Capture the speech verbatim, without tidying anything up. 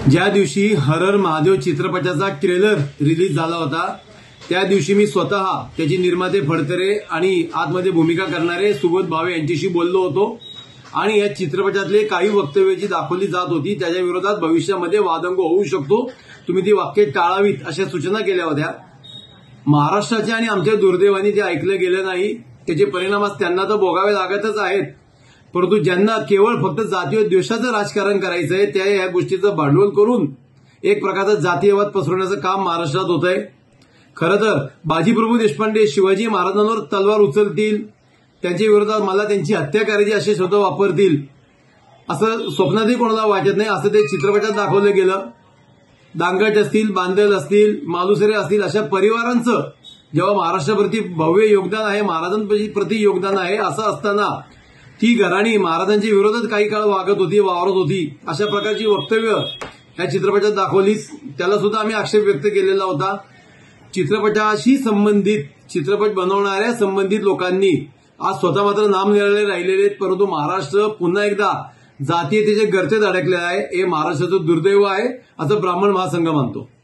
ज्या दिवशी हर हर महादेव चित्रपटाचा ट्रेलर रिलीज झाला होता त्या दिवशी मी स्वतः त्याचे निर्माते फडतरे आणि आतमध्ये भूमिका करणारे सुबोध भावे यांच्याशी बोललो होतो आणि या चित्रपटातले काही वक्तव्य जी दाखवली जात होती त्याच्या विरोधात भविष्यामध्ये वादंग होऊ शकतो, तुम्ही ती वाक्ये टाळावीत अशा सूचना केल्या होत्या। महाराष्ट्राच्या आणि आमच्या दुर्दैवाने जे ऐकलं गेलं नाही त्याचे परिणाम आज त्यांना तर भोगावे लागतच आहेत, परंतु ज्यांना केवळ फक्त जातीय द्वेषाचं राजकारण करायचं आहे त्या या गोष्टीचं भांडवल करून एक प्रकारचा जातीयवाद पसरवण्याचं काम महाराष्ट्रात होत आहे। खरं तर बाजीप्रभू देशपांडे शिवाजी महाराजांवर तलवार उचलतील, त्यांच्या विरोधात मला त्यांची हत्या करायची असे शब्द वापरतील असं स्वप्नातही कोणाला वाटत नाही, असं ते चित्रपटात दाखवलं गेलं। दांगट असतील, बांदल असतील, मालुसरे असतील अशा परिवारांचं जेव्हा महाराष्ट्राप्रती भव्य योगदान आहे, महाराजांप्रती योगदान आहे, असं असताना ती घराणी महाराजांच्या विरोधात काही काळ वागत होती, वावरत होती, अशा प्रकारची वक्तव्य या चित्रपटात दाखवलीच। त्याला सुद्धा आम्ही आक्षेप व्यक्त केलेला होता। चित्रपटाशी संबंधित चित्रपट बनवणाऱ्या संबंधित लोकांनी आज स्वतः मात्र नाम निराळे राहिलेले आहेत, परंतु महाराष्ट्र पुन्हा एकदा जातीयतेचे गर्तेत अडकले आहे। हे महाराष्ट्राचं दुर्दैव आहे असं ब्राह्मण महासंघ मानतो।